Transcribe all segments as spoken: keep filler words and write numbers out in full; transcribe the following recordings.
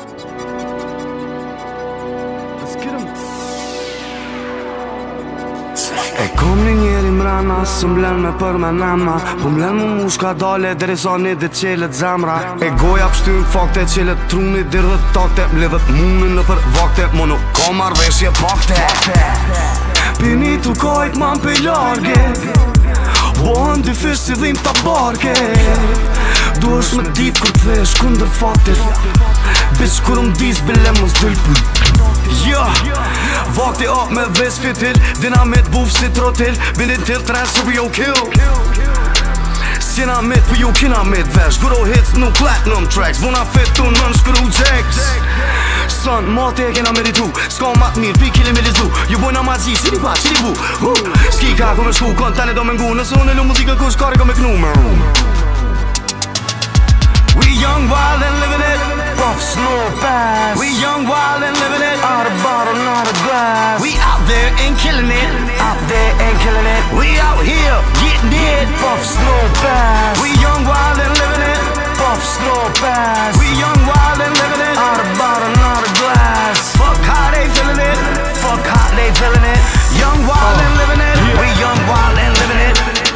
E kom një njeri mrena, së mblen me për me nemna, po mblen mu mushka dale, deri sa një dhe qelet zemra. E goja pështyn fakte, qelet truni, dirë dhe takte, mledhet munin në për vakte, mo nuk ka marveshje pakte. Pini tu kajt man për large, bohën dy fish si dhim ta barke. Du është me dit kur t'vesh kunder fatit, bitch kur um dis bile mos dull. Ja, vakti up me ves fitil, dinamit buf si trotil, bindit til tren super yo kill. Sina mit për ju kina mit vesh, guro hits no platinum tracks, vuna fit tu nën shkru jacks. Son, mati e kena meritu, s'ka mat mirë, pi kili me lizu, ju bojna ma gji, qiri pa, qiri bu. Ski ka ku me shku, kontani do me ngu, nësë unë e lu muzika kush kari ka me knu. We young, wild and living it, puff, snore, pass. We young, wild and living it, out of bottle, not a glass. We out there and killing it, out there and killing it. We out here getting it, puff, snore, pass. We young, wild and living it, puff, snore, pass. We young, wild and living it, out of bottle, not a glass. Fuck how they feeling it, fuck how they feeling it. Young, wild and living it, we young, wild and living it.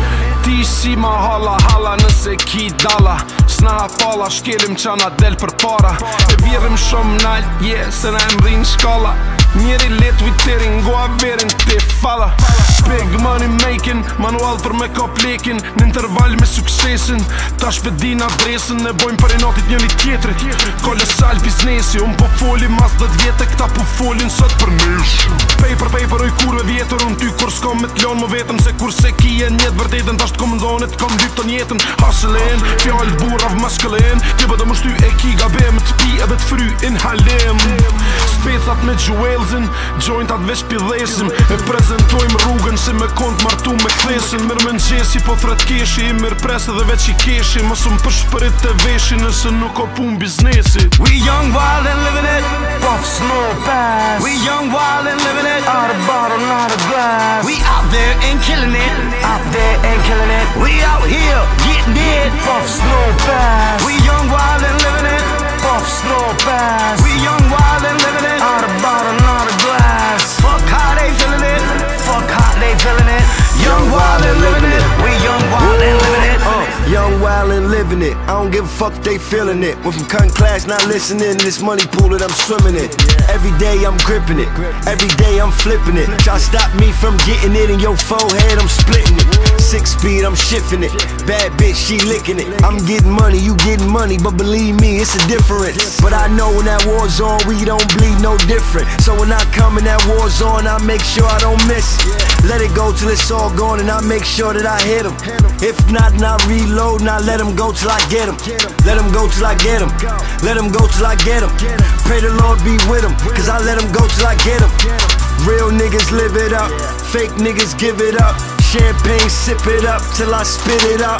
Ti si ma halla, halla nëse ki dalla, s'na falla, shkelim qana del për para. E vjerëm shumë nalt, yeah, se na em rrin shkalla. Njeri let viteri ngoa verin te falla. Big money making, manual për me kap lekin, në interval me suksesin. Ta shpedin adresin, ne bojmë për e natit njëri tjetrit. Kolosal biznesi, unë po foli mas dhët vjetë, këta po folin sot për nesh. Paper, paper, oj kurve vjetër, unë ty kur s'kom me t'lon më vetëm, se kur se kije njetë vërtetën, ta kom në zonit, kom lyp të njetën. Hustlein, fjallë burav maskulin, ti bëdë më shty e ki gabim, t'pi edhe t'fry inhalim. Specat me jewelsin, jointat vesh pidhesim, e prezentojmë rrugën si me kont martu me kthesin. Mirë më nxesi po thret keshi, i mirë pres edhe veç i keshi, mos um përshpërit të veshi nëse nuk o pun biznesi. We young, wild and living it, puff, snore, pass. We young, wild and living it, out of bottle, not a glass. We out there and killing it, out there and killing it. We out here getting it, puff, snore, pass. We young, wild and living it, puff, snore, pass. We young, wild and living it, out of bottle, not a glass. Fuck how they feeling it, fuck how they feeling it. Young, wild and living it, we young, wild and living it. uh, Young, wild and living it, I don't give a fuck if they feeling it. Went from cutting class, not listening to this money pool that I'm swimming in. Every day I'm gripping it, every day I'm flipping it. Try to stop me from getting it in your forehead, I'm splitting it. Six speed, I'm shifting it, bad bitch, she licking it. I'm getting money, you getting money, but believe me, it's a difference. But I know when that war's on, we don't bleed no different. So when I come in that war zone, I make sure I don't miss it. Let it go till it's all gone and I make sure that I hit them. If not, then I reload and I let them go till I get them. Let them go till I get them, let them go till I get them. Pray the Lord be with them, cause I let them go till I get them. Real niggas live it up, fake niggas give it up. Champagne, sip it up till I spit it up.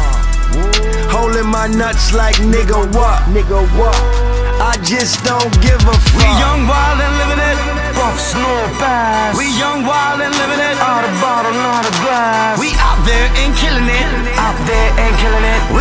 Holding my nuts like nigga what? Nigga what? I just don't give a fuck. We young, wild and living it, puff, snore, pass. We young, wild and living it, out of bottle, not a glass. We out there and killing it, out there and killing it.